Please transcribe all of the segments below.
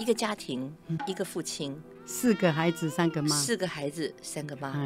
一个家庭，一个父亲 ，4个孩子3个妈 ，4个孩子3个妈。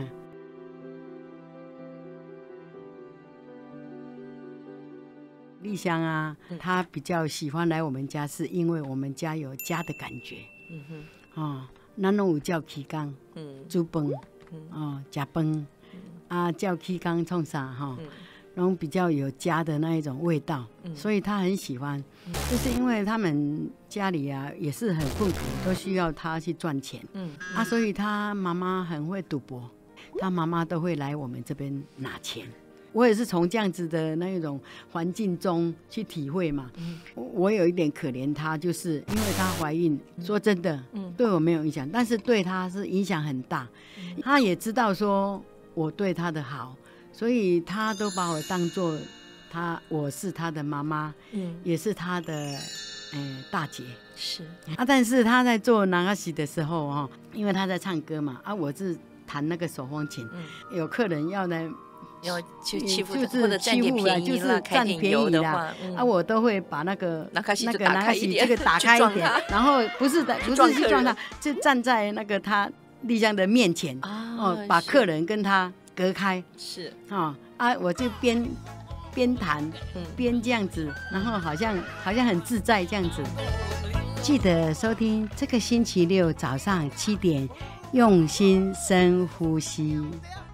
丽香啊，她比较喜欢来我们家，是因为我们家有家的感觉。咱拢有照起工，煮饭，吃饭，照起工创啥哈，拢比较有家的那一种味道，所以她很喜欢。就是因为他们家里啊也是很困苦，都需要她去赚钱，所以她妈妈很会赌博，她妈妈都会来我们这边拿钱。我也是从这样子的那一种环境中去体会嘛。我有一点可怜她，就是因为她怀孕，说真的，对我没有影响，但是对她是影响很大。她也知道说我对她的好，所以她都把我当作我是她的妈妈，也是她的大姐。 是但是她在做那个戏的时候因为她在唱歌嘛，我是弹那个手风琴，有客人要来。 要去欺负就是或者占点便宜就是占便宜的话，我都会把那个拿卡西这个打开一点， 然后不是去撞他，就站在那个他丽香的面前，把客人跟他隔开， 是我就边弹边这样子，然后好像很自在这样子。记得收听这个星期六早上7点，用心深呼吸。